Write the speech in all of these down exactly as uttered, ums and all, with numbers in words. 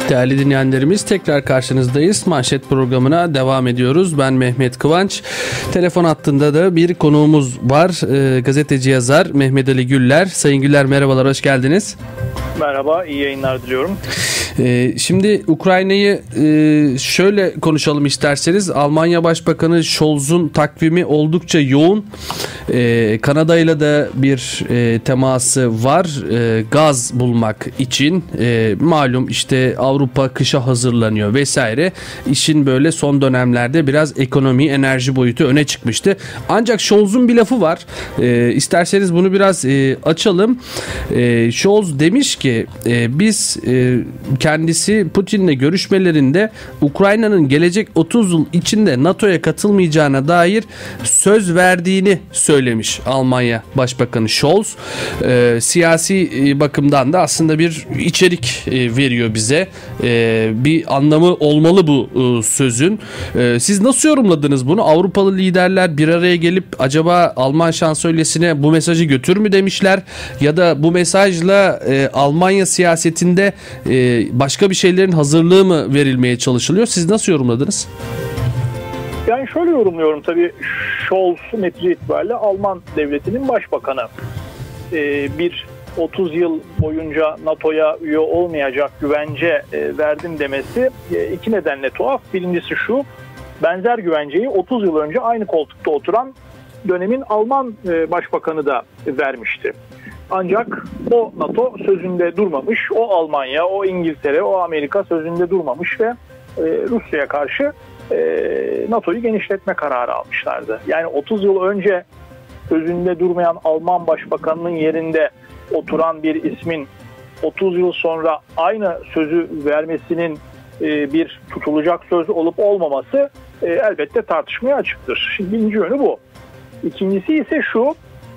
Değerli dinleyenlerimiz, tekrar karşınızdayız. Manşet programına devam ediyoruz. Ben Mehmet Kıvanç. Telefon hattında da bir konuğumuz var. E, gazeteci yazar Mehmet Ali Güller. Sayın Güller, merhabalar, hoş geldiniz. Merhaba, iyi yayınlar diliyorum. Ee, şimdi Ukrayna'yı e, şöyle konuşalım isterseniz. Almanya Başbakanı Scholz'un takvimi oldukça yoğun. Ee, Kanada ile de bir e, teması var. E, gaz bulmak için. E, malum işte Avrupa kışa hazırlanıyor vesaire. İşin böyle son dönemlerde biraz ekonomi, enerji boyutu öne çıkmıştı. Ancak Scholz'un bir lafı var. E, isterseniz bunu biraz e, açalım. E, Scholz demiş ki e, biz e, kendisi Putin'le görüşmelerinde Ukrayna'nın gelecek otuz yıl içinde NATO'ya katılmayacağına dair söz verdiğini söylemiş Almanya Başbakanı Scholz. E, siyasi bakımdan da aslında bir içerik e, veriyor bize. E, bir anlamı olmalı bu e, sözün. E, siz nasıl yorumladınız bunu? Avrupalı liderler bir araya gelip acaba Alman şansölyesine bu mesajı götür mü demişler? Ya da bu mesajla e, Almanya siyasetinde e, başka bir şeylerin hazırlığı mı verilmeye çalışılıyor? Siz nasıl yorumladınız? Yani şöyle yorumluyorum tabii. Scholz netice itibariyle Alman devletinin başbakanı. Ee, bir otuz yıl boyunca NATO'ya üye olmayacak güvence e, verdim demesi e, iki nedenle tuhaf. Birincisi şu, benzer güvenceyi otuz yıl önce aynı koltukta oturan dönemin Alman e, başbakanı da vermişti. Ancak o NATO sözünde durmamış, o Almanya, o İngiltere, o Amerika sözünde durmamış ve e, Rusya'ya karşı e, NATO'yu genişletme kararı almışlardı. Yani otuz yıl önce sözünde durmayan Alman başbakanının yerinde oturan bir ismin otuz yıl sonra aynı sözü vermesinin e, bir tutulacak söz olup olmaması e, elbette tartışmaya açıktır. Şimdi birinci yönü bu. İkincisi ise şu,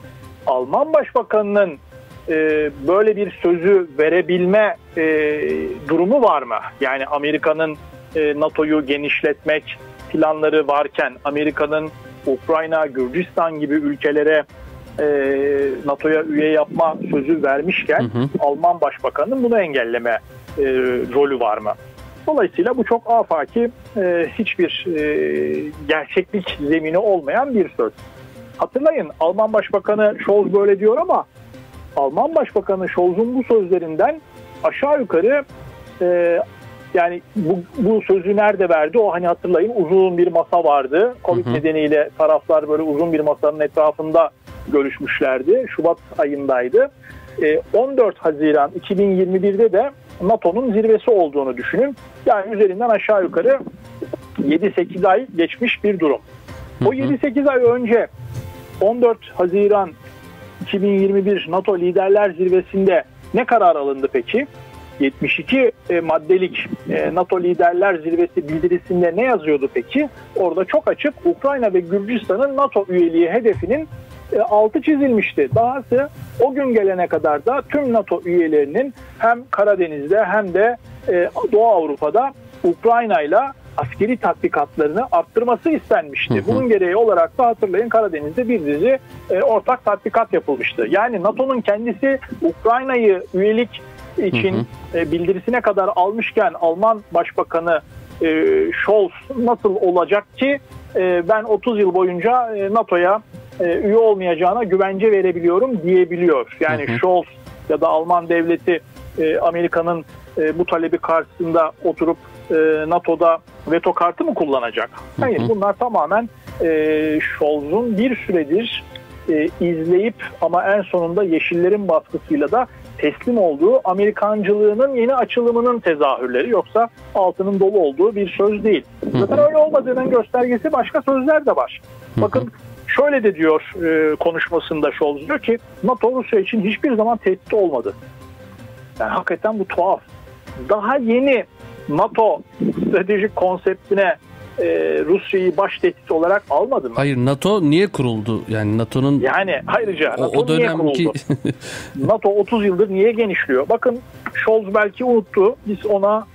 Alman başbakanının e, böyle bir sözü verebilme e, durumu var mı? Yani Amerika'nın e, NATO'yu genişletmek planları varken, Amerika'nın Ukrayna, Gürcistan gibi ülkelere e, NATO'ya üye yapma sözü vermişken hı hı. Alman başbakanının bunu engelleme e, rolü var mı? Dolayısıyla bu çok afaki, e, hiçbir e, gerçeklik zemini olmayan bir söz. Hatırlayın, Alman Başbakanı Scholz böyle diyor ama Alman Başbakanı Scholz'un bu sözlerinden aşağı yukarı e, yani bu, bu sözü nerede verdi? O hani hatırlayın, uzun bir masa vardı. Covid hı hı. nedeniyle taraflar böyle uzun bir masanın etrafında görüşmüşlerdi. Şubat ayındaydı. E, on dört Haziran iki bin yirmi birde de NATO'nun zirvesi olduğunu düşünün. Yani üzerinden aşağı yukarı yedi sekiz ay geçmiş bir durum. O yedi sekiz ay önce on dört Haziran iki bin yirmi bir NATO Liderler Zirvesi'nde ne karar alındı peki? yetmiş iki e, maddelik e, NATO Liderler Zirvesi bildirisinde ne yazıyordu peki? Orada çok açık Ukrayna ve Gürcistan'ın NATO üyeliği hedefinin e, altı çizilmişti. Dahası o gün gelene kadar da tüm NATO üyelerinin hem Karadeniz'de hem de e, Doğu Avrupa'da Ukrayna'yla askeri tatbikatlarını arttırması istenmişti. Hı hı. Bunun gereği olarak da hatırlayın, Karadeniz'de bir dizi e, ortak tatbikat yapılmıştı. Yani NATO'nun kendisi Ukrayna'yı üyelik için hı hı. E, bildirisine kadar almışken Alman Başbakanı e, Scholz nasıl olacak ki e, ben otuz yıl boyunca e, NATO'ya e, üye olmayacağına güvence verebiliyorum diyebiliyor. Yani hı hı. Scholz ya da Alman devleti e, Amerika'nın e, bu talebi karşısında oturup e, NATO'da veto kartı mı kullanacak? Hayır, hı hı. bunlar tamamen e, Scholz'un bir süredir e, izleyip ama en sonunda Yeşillerin baskısıyla da teslim olduğu Amerikancılığının yeni açılımının tezahürleri, yoksa altının dolu olduğu bir söz değil. Zaten öyle olmadığının göstergesi başka sözler de var. Bakın şöyle de diyor e, konuşmasında Scholz, diyor ki NATO Rusya için hiçbir zaman tehdit olmadı. Yani hakikaten bu tuhaf. Daha yeni NATO stratejik konseptine e, Rusya'yı baş tehdit olarak almadı mı? Hayır, NATO niye kuruldu? Yani NATO'nun yani ayrıca NATO o, o niye dönemki... kuruldu? NATO otuz yıldır niye genişliyor? Bakın Scholz belki unuttu. Biz ona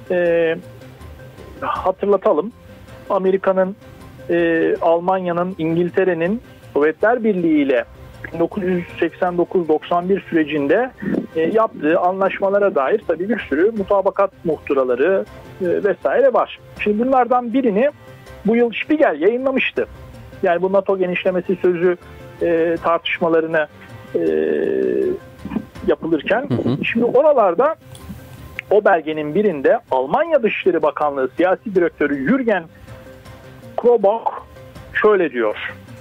e, hatırlatalım. Amerika'nın, e, Almanya'nın, İngiltere'nin Sovyetler Birliği ile bin dokuz yüz seksen dokuz doksan bir sürecinde e, yaptığı anlaşmalara dair tabii bir sürü mutabakat muhtıraları e, vesaire var. Şimdi bunlardan birini bu yıl Spiegel yayınlamıştı. Yani bu NATO genişlemesi sözü e, tartışmalarını e, yapılırken. Hı hı. Şimdi oralarda o belgenin birinde Almanya Dışişleri Bakanlığı Siyasi Direktörü Jürgen Krobock şöyle diyor.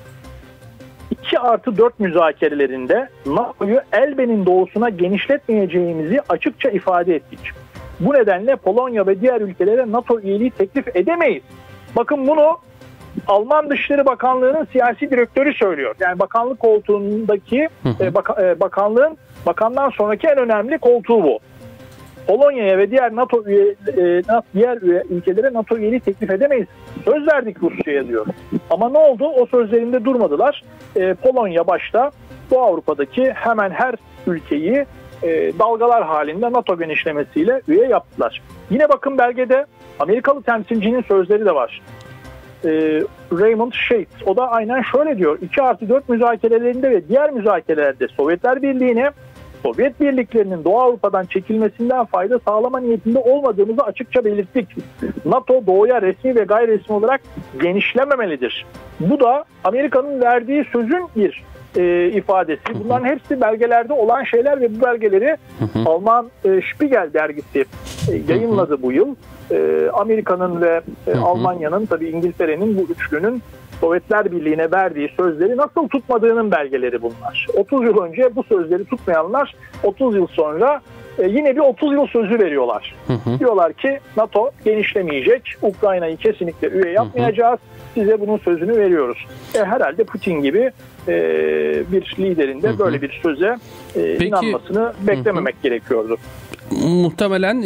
iki artı dört müzakerelerinde NATO'yu Elbe'nin doğusuna genişletmeyeceğimizi açıkça ifade ettik. Bu nedenle Polonya ve diğer ülkelere NATO üyeliği teklif edemeyiz. Bakın bunu Alman Dışişleri Bakanlığı'nın siyasi direktörü söylüyor. Yani bakanlık koltuğundaki e, baka, e, bakanlığın bakandan sonraki en önemli koltuğu bu. Polonya'ya ve diğer NATO üye, e, diğer üye ülkelere NATO üyeliği teklif edemeyiz. Söz verdik Rusya'ya diyor. Ama ne oldu? O sözlerinde durmadılar. E, Polonya başta Doğu Avrupa'daki hemen her ülkeyi e, dalgalar halinde NATO genişlemesiyle üye yaptılar. Yine bakın belgede Amerikalı temsilcinin sözleri de var. E, Raymond Shades. O da aynen şöyle diyor. iki artı dört müzakerelerinde ve diğer müzakerelerde Sovyetler Birliği'ne Sovyet birliklerinin Doğu Avrupa'dan çekilmesinden fayda sağlama niyetinde olmadığımızı açıkça belirttik. NATO doğuya resmi ve gayri resmi olarak genişlememelidir. Bu da Amerika'nın verdiği sözün bir e, ifadesi. Bunların hepsi belgelerde olan şeyler ve bu belgeleri Alman e, Spiegel dergisi e, yayınladı bu yıl. E, Amerika'nın ve e, Almanya'nın, tabii İngiltere'nin bu üçlünün Sovyetler Birliği'ne verdiği sözleri nasıl tutmadığının belgeleri bunlar. otuz yıl önce bu sözleri tutmayanlar otuz yıl sonra e, yine bir otuz yıl sözü veriyorlar. Hı hı. Diyorlar ki NATO genişlemeyecek, Ukrayna'yı kesinlikle üye yapmayacağız, size bunun sözünü veriyoruz. E, herhalde Putin gibi e, bir liderin de hı hı. böyle bir söze e, inanmasını beklememek hı hı. gerekiyordu. Muhtemelen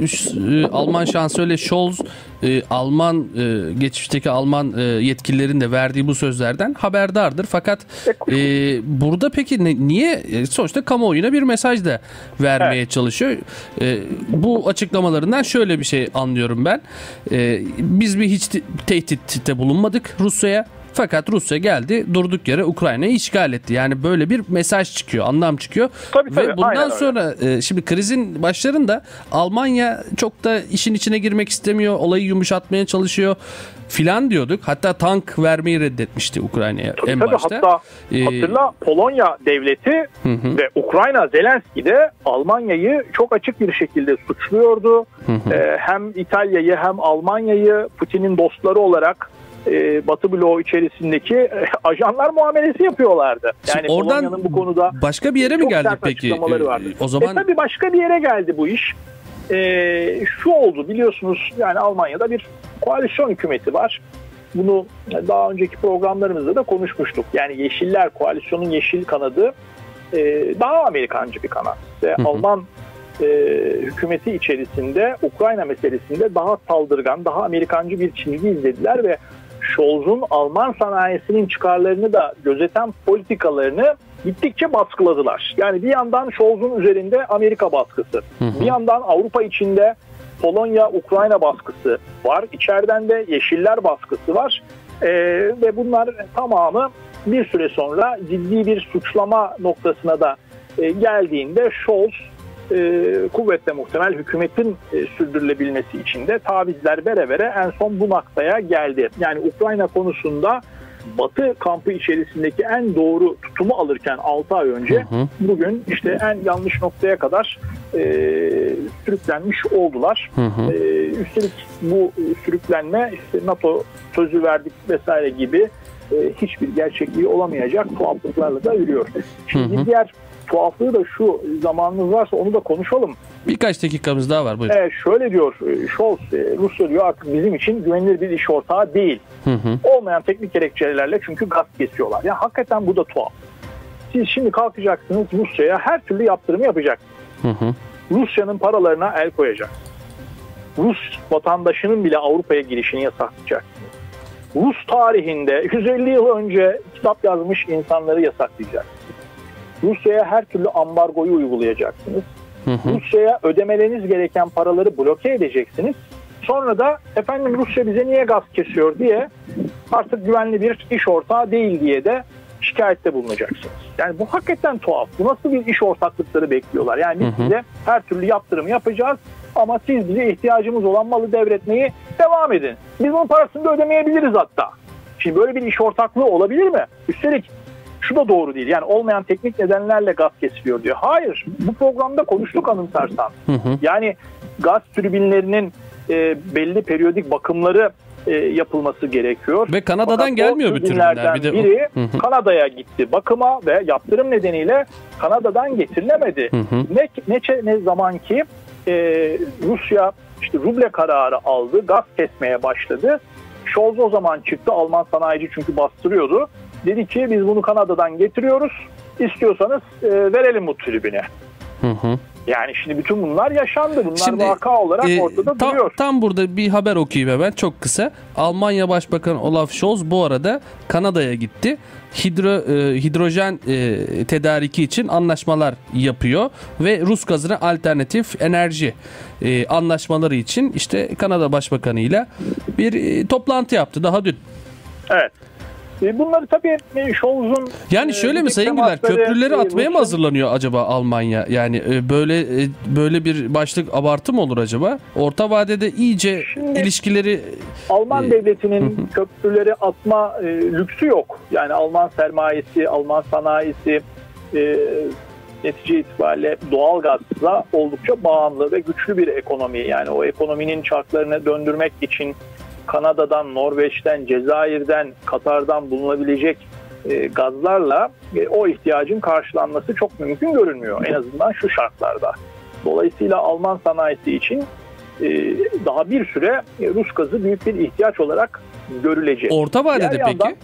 e, Alman şansölye Scholz e, Alman e, geçmişteki Alman e, yetkililerin de verdiği bu sözlerden haberdardır. Fakat e, burada peki ne, niye sonuçta kamuoyuna bir mesaj da vermeye evet. çalışıyor. E, bu açıklamalarından şöyle bir şey anlıyorum ben. E, biz bir hiç tehditte bulunmadık Rusya'ya. Fakat Rusya geldi, durduk yere Ukrayna'yı işgal etti. Yani böyle bir mesaj çıkıyor, anlam çıkıyor. Tabii, tabii, ve bundan sonra e, şimdi krizin başlarında Almanya çok da işin içine girmek istemiyor, olayı yumuşatmaya çalışıyor filan diyorduk. Hatta tank vermeyi reddetmişti Ukrayna'ya en tabii, başta. Hatta ee, hatırla Polonya devleti hı hı. ve Ukrayna Zelenski de Almanya'yı çok açık bir şekilde suçluyordu. Hı hı. Ee, hem İtalya'yı hem Almanya'yı Putin'in dostları olarak Batı bloğu içerisindeki e, ajanlar muamelesi yapıyorlardı. Yani Polonya'nın bu konuda başka bir yere mi geldik peki? O zaman e, tabii başka bir yere geldi bu iş. E, şu oldu biliyorsunuz, yani Almanya'da bir koalisyon hükümeti var. Bunu daha önceki programlarımızda da konuşmuştuk. Yani Yeşiller, koalisyonun yeşil kanadı e, daha Amerikancı bir kanat. Ve Alman e, hükümeti içerisinde Ukrayna meselesinde daha saldırgan, daha Amerikancı bir çizgi izlediler ve Scholz'un Alman sanayisinin çıkarlarını da gözeten politikalarını gittikçe baskıladılar. Yani bir yandan Scholz'un üzerinde Amerika baskısı, hı hı. bir yandan Avrupa içinde Polonya-Ukrayna baskısı var. İçeriden de Yeşiller baskısı var. Ee, ve bunlar tamamı bir süre sonra ciddi bir suçlama noktasına da e, geldiğinde Scholz e, kuvvetle muhtemel hükümetin e, sürdürülebilmesi için de tavizler vere vere en son bu noktaya geldi. Yani Ukrayna konusunda Batı kampı içerisindeki en doğru tutumu alırken altı ay önce, hı hı. bugün işte en yanlış noktaya kadar e, sürüklenmiş oldular. Hı hı. E, üstelik bu sürüklenme işte NATO sözü verdik vesaire gibi e, hiçbir gerçekliği olamayacak tuhaflıklarla da yürüyor. Şimdi hı hı. diğer tuhaflığı da şu, zamanınız varsa onu da konuşalım. Birkaç dakikamız daha var. Buyurun. Evet, şöyle diyor Scholz, Rusya diyor artık bizim için güvenilir bir iş ortağı değil. Hı hı. Olmayan teknik gerekçelerle çünkü gaz kesiyorlar. Ya yani hakikaten bu da tuhaf. Siz şimdi kalkacaksınız Rusya'ya her türlü yaptırımı yapacaksınız. Hı hı. Rusya'nın paralarına el koyacak. Rus vatandaşının bile Avrupa'ya girişini yasaklayacaksınız. Rus tarihinde yüz elli yıl önce kitap yazmış insanları yasaklayacaksınız. Rusya'ya her türlü ambargoyu uygulayacaksınız. Hı hı. Rusya'ya ödemeleriniz gereken paraları bloke edeceksiniz. Sonra da efendim Rusya bize niye gaz kesiyor diye artık güvenli bir iş ortağı değil diye de şikayette bulunacaksınız. Yani bu hakikaten tuhaf. Bu nasıl bir iş ortaklıkları bekliyorlar? Yani biz hı hı. size her türlü yaptırım yapacağız ama siz bize ihtiyacımız olan malı devretmeyi devam edin. Biz bunun parasını da ödemeyebiliriz hatta. Şimdi böyle bir iş ortaklığı olabilir mi? Üstelik şu da doğru değil. Yani olmayan teknik nedenlerle gaz kesiliyor diyor. Hayır. Bu programda konuştuk anımsarsan. Hı hı. Yani gaz türbinlerinin e, belli periyodik bakımları e, yapılması gerekiyor. Ve Kanada'dan Fakat gelmiyor bir türbinler. Bir de biri hı hı. Kanada'ya gitti bakıma ve yaptırım nedeniyle Kanada'dan getirilemedi. Hı hı. Ne, ne, ne zaman ki e, Rusya işte ruble kararı aldı, gaz kesmeye başladı. Scholz o zaman çıktı. Alman sanayici çünkü bastırıyordu. Dedi ki biz bunu Kanada'dan getiriyoruz. İstiyorsanız e, verelim bu tribüne. Hı hı. Yani şimdi bütün bunlar yaşandı. Bunlar şimdi, vaka olarak e, ortada tam, duruyor. Tam burada bir haber okuyayım hemen çok kısa. Almanya Başbakanı Olaf Scholz bu arada Kanada'ya gitti. Hidro, e, hidrojen e, tedariki için anlaşmalar yapıyor ve Rus gazına alternatif enerji e, anlaşmaları için işte Kanada Başbakanı ile bir e, toplantı yaptı daha dün. Evet. Bunları tabii Scholz'un... Yani şöyle mi Sayın Güler, köprüleri atmaya mı hazırlanıyor acaba Almanya? Yani böyle böyle bir başlık abartı mı olur acaba? Orta vadede iyice Şimdi, ilişkileri... Alman e, devletinin hı. köprüleri atma e, lüksü yok. Yani Alman sermayesi, Alman sanayisi e, netice itibariyle doğal gazla oldukça bağımlı ve güçlü bir ekonomi. Yani o ekonominin çarklarını döndürmek için Kanada'dan, Norveç'ten, Cezayir'den, Katar'dan bulunabilecek e, gazlarla e, o ihtiyacın karşılanması çok mümkün görünmüyor. En azından şu şartlarda. Dolayısıyla Alman sanayisi için e, daha bir süre e, Rus gazı büyük bir ihtiyaç olarak görülecek. Orta vadede Diğer peki? Yandan,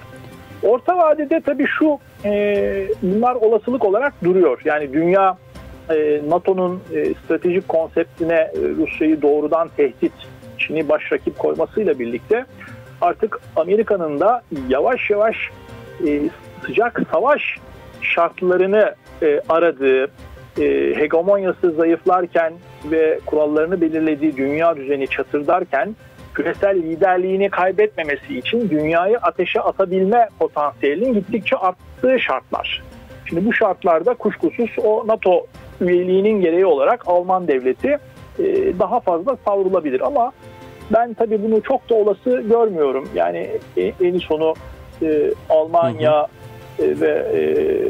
orta vadede tabii şu e, bunlar olasılık olarak duruyor. Yani dünya e, NATO'nun e, stratejik konseptine e, Rusya'yı doğrudan tehdit, Çin'i baş rakip koymasıyla birlikte artık Amerika'nın da yavaş yavaş e, sıcak savaş şartlarını e, aradığı, e, hegemonyası zayıflarken ve kurallarını belirlediği dünya düzeni çatırdarken küresel liderliğini kaybetmemesi için dünyayı ateşe atabilme potansiyelinin gittikçe arttığı şartlar. Şimdi bu şartlarda kuşkusuz o NATO üyeliğinin gereği olarak Alman devleti daha fazla savrulabilir ama ben tabii bunu çok da olası görmüyorum. Yani en sonu e, Almanya hı hı. E, ve e,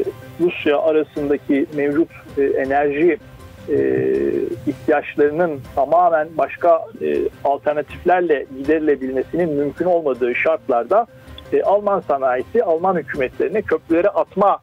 Rusya arasındaki mevcut e, enerji e, ihtiyaçlarının tamamen başka e, alternatiflerle giderilebilmesinin mümkün olmadığı şartlarda e, Alman sanayisi, Alman hükümetlerine köprüleri atma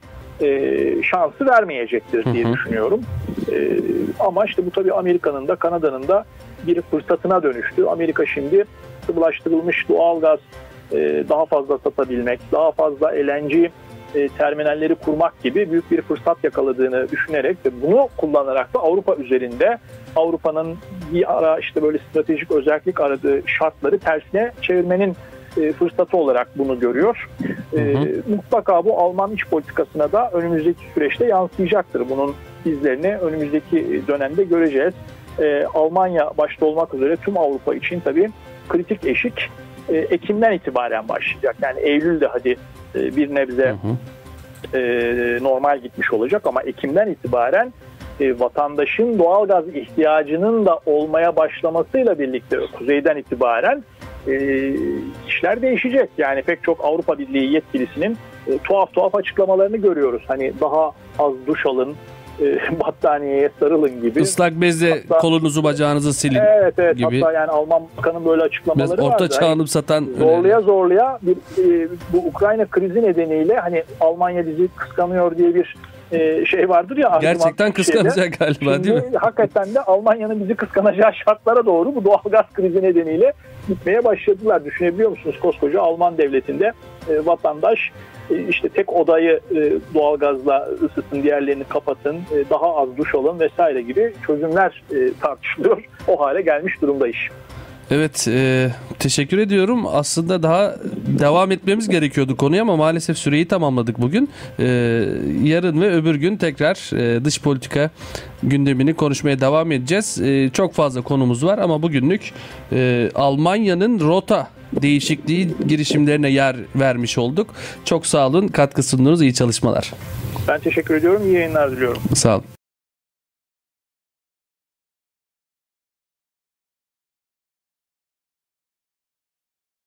e, şansı vermeyecektir diye hı hı. düşünüyorum. E, ama işte bu tabii Amerika'nın da Kanada'nın da bir fırsatına dönüştü. Amerika şimdi sıvılaştırılmış doğalgaz e, daha fazla satabilmek, daha fazla L N G e, terminalleri kurmak gibi büyük bir fırsat yakaladığını düşünerek ve bunu kullanarak da Avrupa üzerinde Avrupa'nın bir ara işte böyle stratejik özellik aradığı şartları tersine çevirmenin e, fırsatı olarak bunu görüyor. E, hı hı. Mutlaka bu Alman iç politikasına da önümüzdeki süreçte yansıyacaktır. Bunun izlerini önümüzdeki dönemde göreceğiz. Ee, Almanya başta olmak üzere tüm Avrupa için tabii kritik eşik e, Ekim'den itibaren başlayacak. Yani Eylül'de hadi e, bir nebze hı hı. E, normal gitmiş olacak ama Ekim'den itibaren e, vatandaşın doğalgaz ihtiyacının da olmaya başlamasıyla birlikte kuzeyden itibaren e, işler değişecek. Yani pek çok Avrupa Birliği yetkilisinin e, tuhaf tuhaf açıklamalarını görüyoruz. Hani daha az duş alın, battaniyeye sarılın gibi. Islak bezle hatta, kolunuzu bacağınızı silin evet, evet, gibi. Hatta yani Alman bakanın böyle açıklamaları vardı. Orta çağ anımsatan. Yani zorlaya zorlaya bir, e, bu Ukrayna krizi nedeniyle hani Almanya bizi kıskanıyor diye bir e, şey vardır ya. Gerçekten kıskanacak galiba. Şimdi, değil mi? Hakikaten de Almanya'nın bizi kıskanacağı şartlara doğru bu doğalgaz krizi nedeniyle gitmeye başladılar. Düşünebiliyor musunuz? Koskoca Alman devletinde e, vatandaş İşte tek odayı doğalgazla ısıtın, diğerlerini kapatın, daha az duş alın vesaire gibi çözümler tartışılıyor. O hale gelmiş durumda iş. Evet, e, teşekkür ediyorum. Aslında daha devam etmemiz gerekiyordu konuya ama maalesef süreyi tamamladık bugün. E, yarın ve öbür gün tekrar e, dış politika gündemini konuşmaya devam edeceğiz. E, çok fazla konumuz var ama bugünlük e, Almanya'nın rota değişikliği girişimlerine yer vermiş olduk. Çok sağ olun, katkı sundunuz, iyi çalışmalar. Ben teşekkür ediyorum, iyi yayınlar diliyorum. Sağ olun.